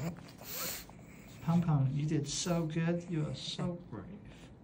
Pom Pom, you did so good. You are so brave.